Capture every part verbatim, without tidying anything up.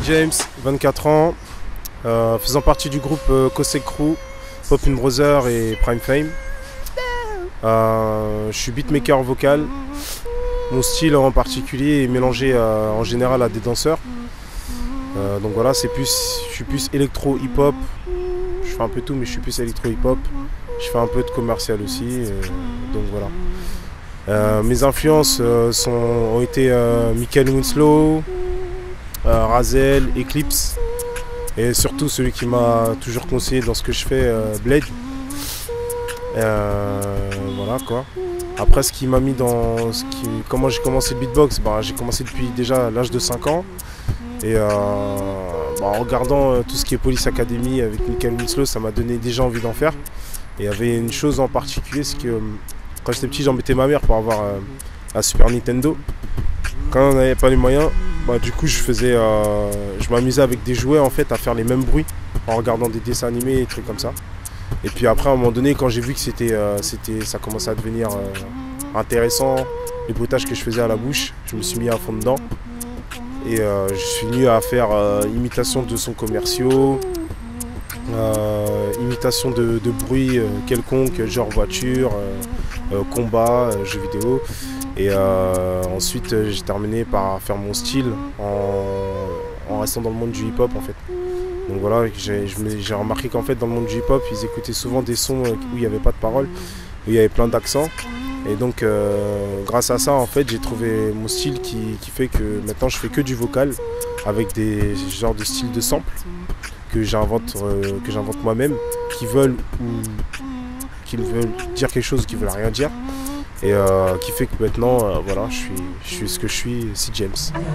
James, vingt-quatre ans, euh, faisant partie du groupe euh, Cosec Crew, Popin Brother et Prime Fame. Euh, je suis beatmaker vocal. Mon style en particulier est mélangé euh, en général à des danseurs. Euh, donc voilà, c'est plus, je suis plus électro hip-hop. Je fais un peu tout, mais je suis plus électro hip-hop. Je fais un peu de commercial aussi. Euh, donc voilà. Euh, mes influences euh, sont, ont été euh, Michael Winslow, euh, Razel, Eclipse. Et surtout celui qui m'a toujours conseillé dans ce que je fais, euh, Blade. Euh, voilà quoi. Après, ce qui m'a mis dans ce qui, comment j'ai commencé le beatbox, bah, j'ai commencé depuis déjà l'âge de cinq ans. Et euh, bah, en regardant euh, tout ce qui est Police Academy avec Michael Winslow, ça m'a donné déjà envie d'en faire. Et il y avait une chose en particulier, c'est que euh, quand j'étais petit, j'embêtais ma mère pour avoir euh, un Super Nintendo. Quand on n'avait pas les moyens, bah, du coup je faisais, euh, je m'amusais avec des jouets en fait à faire les mêmes bruits en regardant des dessins animés et des trucs comme ça. Et puis après à un moment donné, quand j'ai vu que c'était, euh, c'était, ça commençait à devenir euh, intéressant, les bruitages que je faisais à la bouche, je me suis mis à fond dedans. Et euh, je suis venu à faire euh, imitation de sons commerciaux, euh, imitation de, de bruits euh, quelconques, genre voiture, euh, euh, combat, euh, jeux vidéo. Et euh, ensuite euh, j'ai terminé par faire mon style en, en restant dans le monde du hip-hop en fait. Donc voilà, j'ai, j'ai remarqué qu'en fait dans le monde du hip-hop, ils écoutaient souvent des sons où il n'y avait pas de paroles, où il y avait plein d'accents. Et donc euh, grâce à ça en fait j'ai trouvé mon style qui, qui fait que maintenant je fais que du vocal avec des genres de styles de samples que j'invente euh, que j'invente moi-même, qui veulent ou qui veulent dire quelque chose ou qui veulent rien dire. Et euh, qui fait que maintenant euh, voilà, je suis, je suis ce que je suis, c'est James.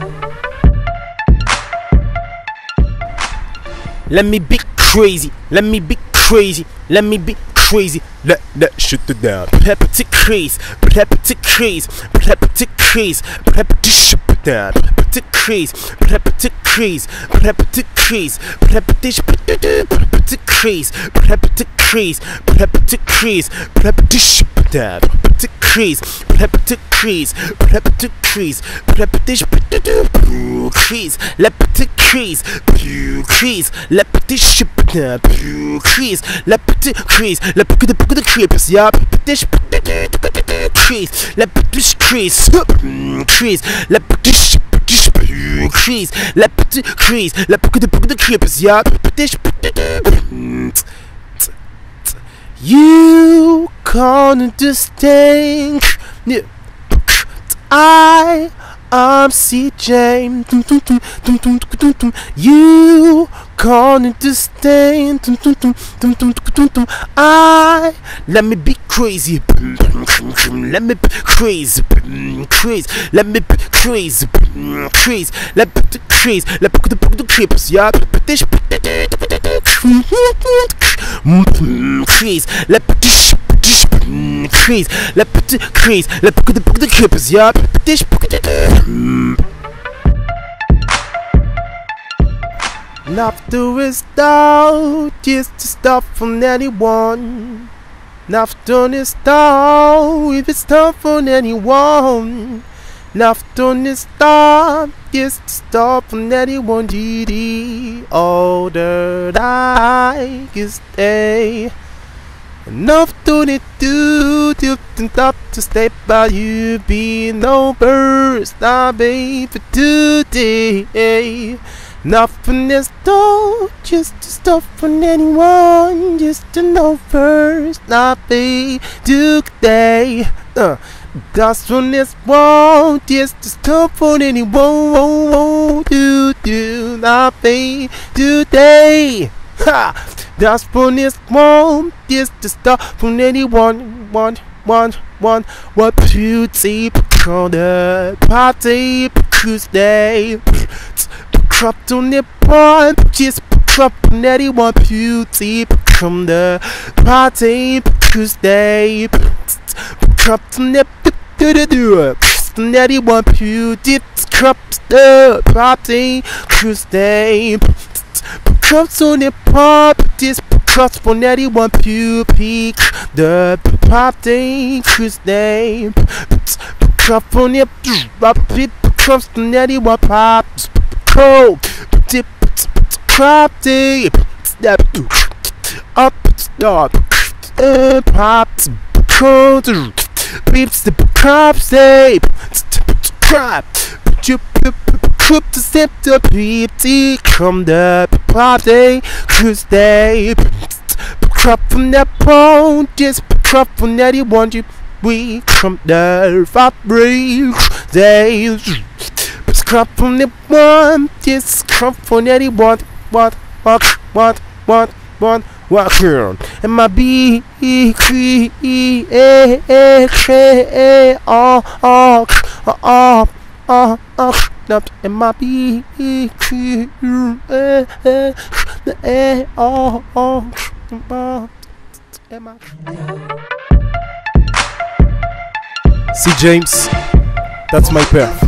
Let me be crazy, let me be crazy, let me be crazy, let that shit down. Pepper to craze, pepper to craze, pepper to craze, pepper to shit down. Pepper to craze, pepper to craze, pepper to craze, pepper to shit down. Pepper to craze, pepper to craze, pepper to craze, pepper to shit down. Pepper to craze, pepper to craze, pepper to craze, pepper to shit down. Craze, pepper to craze, craze, pepper to shit down. Craze, pepper to craze, pepper to pepper to craze, yeah. Pepper to shit craze, pepper to craze, craze, pepper to shit craze, pepper to craze, pepper to pepper to craze, yeah. Pepper to you can't understand. I am C James. You can't understand. I let me be crazy. Let me be crazy. Crazy. Let me be crazy. Crazy. Let me be crazy. Let me be crazy. Crazy. Yeah. Crazy. Let me crazy, let me crazy, let me put the clippers, yeah. Laughter is down, just to stop from anyone. Laughter is down, if it's tough from anyone. Laughter is down, just to stop from anyone. D D, all that I can stay. Enough to it do to stop to stay by you, be no burst, not baby for today. Nothing is done, just to stop from anyone, just to know first, not be today. Uh, that's when it's wrong, just to stop from anyone, won't do, do, not be today. Ha! That's when it's wrong, just to stop from anyone, one, one, one, what beauty, on the party, Tuesday. Cropped on the point, just cropped on anyone, beauty, from the party, Tuesday. Cropped on the do-do-do, anyone, beauty, cropped the party, Tuesday. Crops on the pop, this crops for anyone, peak the party, Tuesday. Crop on the pop, crops for anyone, pops, cold, dip crop deep, step up, stop, pops, cold, peeps the crop deep, crop, you crop to step the peep, come the pop day, cruise day, crop from that pole, just crop from that you want you. We come there, fabric days. Crop from the one, just crop from that you want. What, what, what, what, what, what, girl? And my B, E, C, E, A, A, K, A, R, R, R, R, R, up. And my B, E, C, E, A, A, A, R, R, R, C. James, that's my pair.